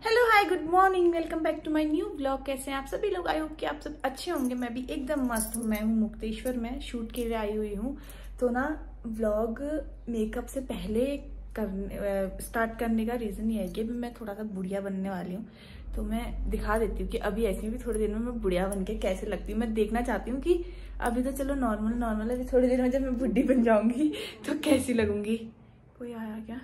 Hello hi good morning, welcome back to my new blog. कैसे हैं आप सभी लोग? आई होप कि आप सब अच्छे होंगे। मैं भी एकदम मस्त हूँ। मैं हूँ मुक्तेश्वर में, शूट के लिए आई हुई हूँ। तो ना व्लॉग मेकअप से पहले स्टार्ट करने का रीज़न ये है कि अभी मैं थोड़ा सा बुढ़िया बनने वाली हूँ। तो मैं दिखा देती हूँ कि अभी ऐसी भी थोड़ी देर में मैं बुढ़िया बन के कैसे लगती हूँ। मैं देखना चाहती हूँ कि अभी तो चलो नॉर्मल, अभी थोड़ी देर में जब मैं बुढ़ी बन जाऊंगी तो कैसी लगूंगी। कोई आया क्या?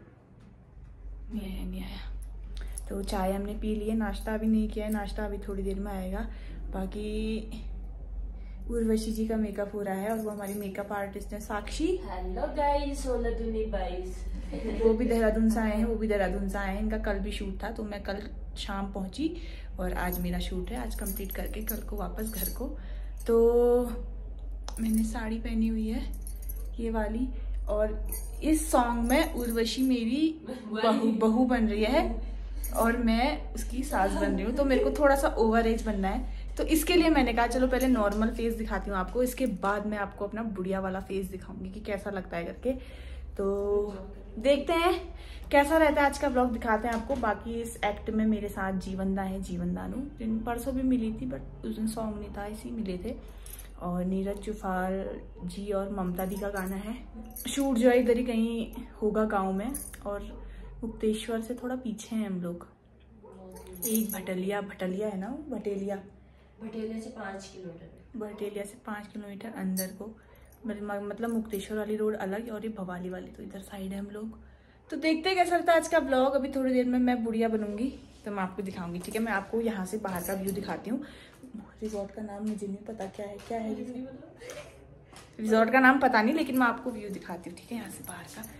नहीं आया। तो चाय हमने पी ली है, नाश्ता अभी नहीं किया है, नाश्ता अभी थोड़ी देर में आएगा। बाकी उर्वशी जी का मेकअप हो रहा है और वो हमारी मेकअप आर्टिस्ट है साक्षी। हेलो गाइस, 16-22 वो भी देहरादून से आए हैं। इनका कल भी शूट था, तो मैं कल शाम पहुंची और आज मेरा शूट है। आज कंप्लीट करके कल को वापस घर को। तो मैंने साड़ी पहनी हुई है ये वाली, और इस सॉन्ग में उर्वशी मेरी बहू बन रही है और मैं उसकी सास बन रही हूँ। तो मेरे को थोड़ा सा ओवर एज बनना है, तो इसके लिए मैंने कहा चलो पहले नॉर्मल फेस दिखाती हूँ आपको, इसके बाद मैं आपको अपना बुढ़िया वाला फेस दिखाऊंगी कि कैसा लगता है करके। तो देखते हैं कैसा रहता है आज का व्लॉग, दिखाते हैं आपको। बाकी इस एक्ट में मेरे साथ जीवनदा है, जीवनदानु, जिन परसों भी मिली थी बट उस दिन सॉन्ग नहीं था, इसी मिले थे। और नीरज चुफाल जी और ममता दी का गाना है। शूट जो है इधर ही कहीं होगा गाँव में, और मुक्तेश्वर से थोड़ा पीछे हैं हम लोग। एक भटलिया है ना, वो भटेलिया से 5 किलोमीटर, भटेलिया से 5 किलोमीटर अंदर को, मतलब मुक्तेश्वर वाली रोड अलग और ये भवाली वाली तो इधर साइड है हम लोग। तो देखते हैं कैसा रहता है आज का ब्लॉग। अभी थोड़ी देर में मैं बुढ़िया बनूंगी तो मैं आपको दिखाऊंगी, ठीक है। मैं आपको यहाँ से बाहर का व्यू दिखाती हूँ। रिजॉर्ट का नाम मुझे नहीं पता क्या है रिजॉर्ट का नाम पता नहीं, लेकिन मैं आपको व्यू दिखाती हूँ, ठीक है, यहाँ से बाहर का।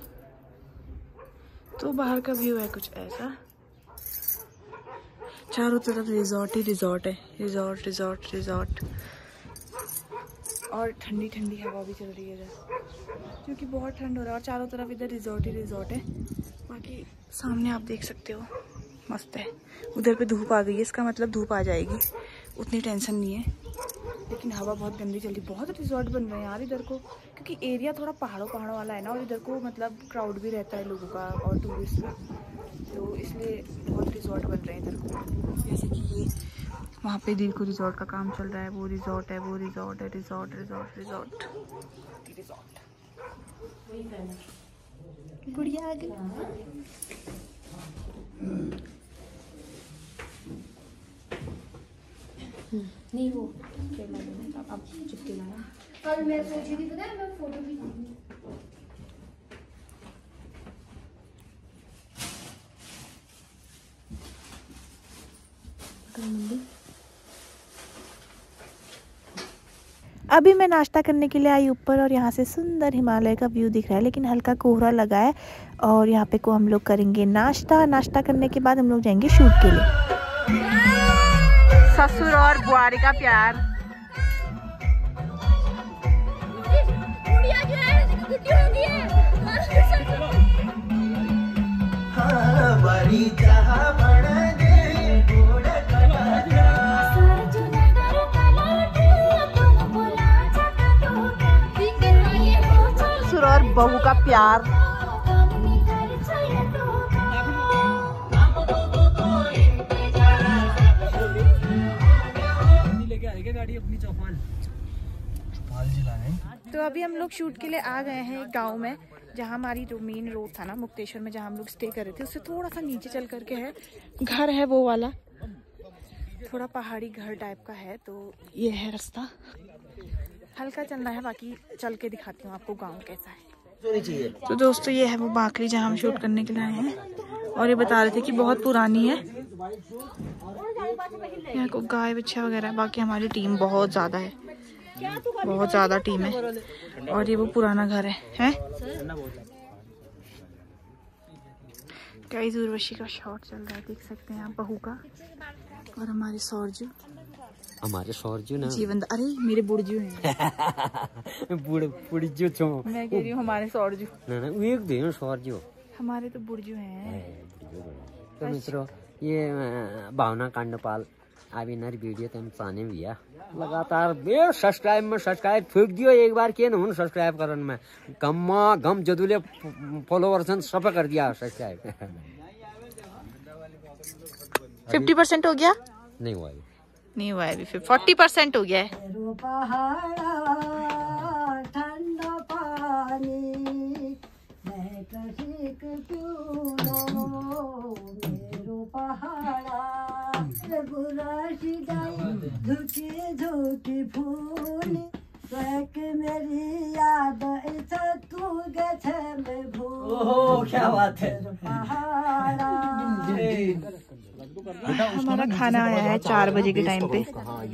तो बाहर का व्यू है कुछ ऐसा, चारों तरफ रिजॉर्ट ही रिजॉर्ट है, रिजॉर्ट। और ठंडी ठंडी हवा भी चल रही है इधर, क्योंकि बहुत ठंड हो रहा है और चारों तरफ इधर रिजॉर्ट ही रिजॉर्ट है। बाकी सामने आप देख सकते हो, मस्त है। उधर पे धूप आ गई है, इसका मतलब धूप आ जाएगी, उतनी टेंशन नहीं है। लेकिन हवा बहुत गंदी चल रही, बहुत रिजॉर्ट बन रहे हैं यार इधर को, क्योंकि एरिया थोड़ा पहाड़ों वाला है ना, और इधर को मतलब क्राउड भी रहता है लोगों का और टूरिस्ट का, तो इसलिए बहुत रिजॉर्ट बन रहे हैं इधर को। जैसे कि ये वहाँ पे देखो रिजॉर्ट का काम चल रहा है, वो रिजॉर्ट है। गुड़िया आ गई। नहीं वो अब चिपके लाना। कल मैं सोची थी, पता है, मैं फोटो भी अभी मैं नाश्ता करने के लिए आई ऊपर, और यहाँ से सुंदर हिमालय का व्यू दिख रहा है, लेकिन हल्का कोहरा लगा है। और यहाँ पे को हम लोग करेंगे नाश्ता करने के बाद हम लोग जाएंगे शूट के लिए। ससुर और बुआरी का प्यार। ससुर और बहू का प्यार। तो अभी हम लोग शूट के लिए आ गए हैं एक गाँव में, जहाँ हमारी जो मेन रोड था ना मुक्तेश्वर में, जहाँ हम लोग स्टे कर रहे थे, उससे थोड़ा सा नीचे चल करके है घर है, वो वाला थोड़ा पहाड़ी घर टाइप का है। तो ये है रास्ता, हल्का चल रहा है, बाकी चल के दिखाती हूँ आपको गाँव कैसा है। तो दोस्तों ये है वो बाकरी जहाँ हम शूट करने के लिए आए हैं, और ये बता रहे थे कि बहुत पुरानी है, यहाँ को गाय बच्चा वगैरह। बाकी हमारी टीम बहुत ज़्यादा टीम है, और ये वो पुराना घर है? गाइस उर्वशी का शॉट चल रहा है, देख सकते हैं आप, बहू का। और हमारे सौरजू ना जीवन, अरे मेरे बुढ़जू हैं। बुढ़जू छो मैं कह रही हूँ हमारे सौरजू ना एक दे सौरजू, हमारे तो बुढ़जू हैं। तो मित्रों ये भावना कांडपाल अभी नर वीडियो तुम चाहने भी है लगातार बे सब्सक्राइब में सब्सक्राइब फेंक दियो एक बार के न सब्सक्राइब करन में गम जदुले फॉलोवर्स सब कर दिया सब्सक्राइब 50% हो गया? नहीं हुआ अभी, नहीं हुआ है अभी, 40% हो गया है। ठंडा पानी झूठी फूल मेरी याद तू गए भूल। क्या बात है। हमारा खाना आया है 4 बजे के टाइम पे।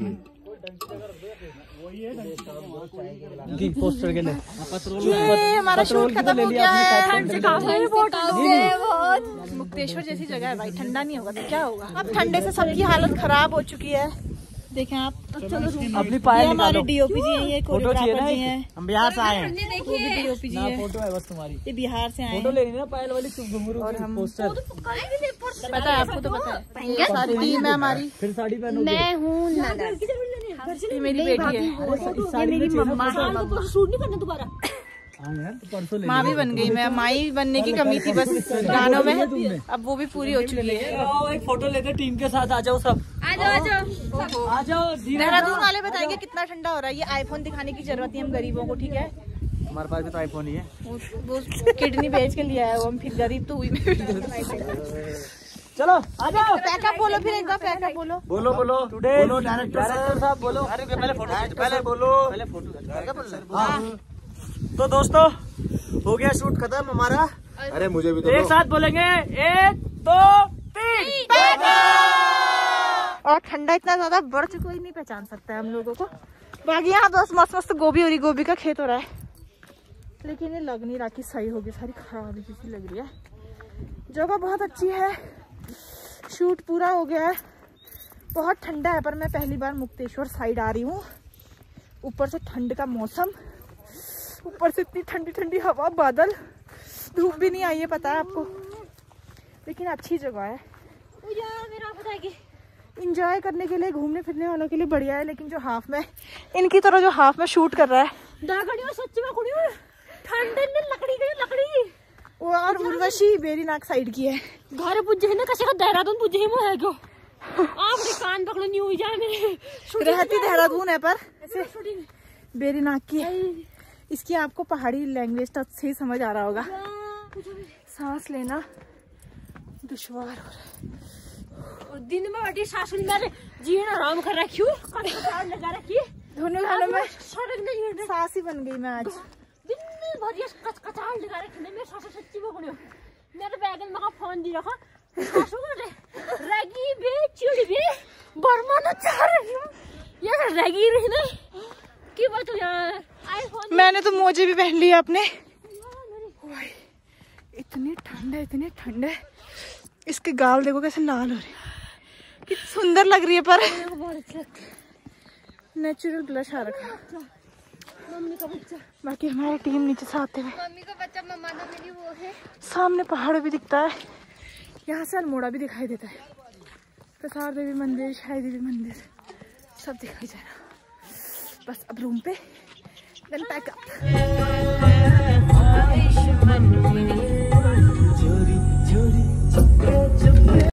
पोस्टर के लिए ये हमारा शूट खत्म हो गया है। मुक्तेश्वर जैसी जगह है भाई, ठंडा नहीं होगा तो क्या होगा। अब ठंडे से सबकी हालत खराब हो चुकी है, देखें आप। अपनी पायल हमारे डीओपी जी हैं, ये कोरियोग्राफर जी हैं। हम बिहार से आए हैं। वो भी डीओपी जी हैं। फोटो है बस तुम्हारी, ये बिहार से आए फोटो हैं। लेनी ना पायल वाली, तुम घुंघरू और हम पोस्टर। पता है आपको, तो पता है सारी टीम है हमारी। फिर साड़ी पहनोगे। मैं हूँ ये मेरी बेटी है, ये मेरी मम्मा है। शूट नहीं करना दोबारा। हाँ यार, तो परसों ले माँ भी बन गई। मैं माई बनने की कमी थी बस गानों में, अब वो भी पूरी हो चुकी है। आओ एक फोटो लेते टीम के साथ, आ जाओ सब, आ जाओ। देहरादून वाले बताएंगे कितना ठंडा हो रहा है। ये आईफोन दिखाने की जरूरत नहीं हम गरीबों को, ठीक है। हमारे पास भी तो आईफोन ही है। वो किडनी बेच के लिया है वो, हम फिर गरीब तो हुई। चलो आ जाओ। पैकअप बोलो, फिर एक बार पैकअप बोलो। बोलो बोलो डायरेक्टर साहब बोलो। अरे पहले फोटो, पहले बोलो, पहले फोटो। हाँ तो दोस्तों हो गया शूट खत्म हमारा। अरे मुझे भी तो एक साथ बोलेंगे 1 2 3। और ठंडा इतना ज्यादा बढ़ चुका, कोई नहीं पहचान सकता है हम लोगों को। बाकी यहाँ बस मस्त मस्त गोभी हो रही, गोभी का खेत हो रहा है, लेकिन ये लग नहीं रहा कि सही होगी, सारी खराब सी लग रही है। जगह बहुत अच्छी है, शूट पूरा हो गया है। बहुत ठंडा है, पर मैं पहली बार मुक्तेश्वर साइड आ रही हूँ। ऊपर से ठंड का मौसम, ऊपर से इतनी ठंडी ठंडी हवा, बादल, धूप भी नहीं आई है पता है आपको, लेकिन अच्छी जगह है। इंजॉय करने के लिए, घूमने फिरने वालों के लिए बढ़िया है। लेकिन जो हाफ में, इनकी तरह जो हाफ में शूट कर रहा है, वो और उर्वशी बेरीनाग साइड की है। घर पुजे ना कसे का देहरादून पुजे ही है क्यों आपने कान पकड़ो नहीं हुई जाए मेरे। रहती देहरादून है पर ऐसे बेरीनाग की है। इसकी आपको पहाड़ी लैंग्वेज तो अच्छे ही समझ आ रहा होगा। सांस लेना दुश्वार हो रहा है। और दिन में बैठी सासुरी मेरे जीना आराम कर रखी हूँ, लगा रखी दोनों गानों में सड़क नहीं सांस ही बन गई मैं आज। दिन में बढ़िया कचाल लगा रखी मेरे सासु सच्ची पकड़ो मेरे बैगन में फोन दी रखा सासु को रगी बे चिड़ी बे बर्मा न चाह रही हूँ ये रगी रही ना की बात हो यार। आईफोन मैंने तो मोजे भी पहन लिया अपने। इतनी ठंड है, इतनी ठंड है। इसके गाल देखो कैसे लाल हो रहे हैं, कितनी सुंदर लग रही है। पर नेचुरल ब्लश आ रखा। मम्मी का बच्चा, बाकी हमारी टीम नीचे से आते हुए, मम्मी का बच्चा मम्मा ना मेरी वो है। सामने पहाड़ भी दिखता है, यहाँ से अल्मोड़ा भी दिखाई देता है, प्रसार देवी मंदिर, शाही देवी मंदिर सब दिखाई जा रहा। बस अब रूम पे, देन पैक अप।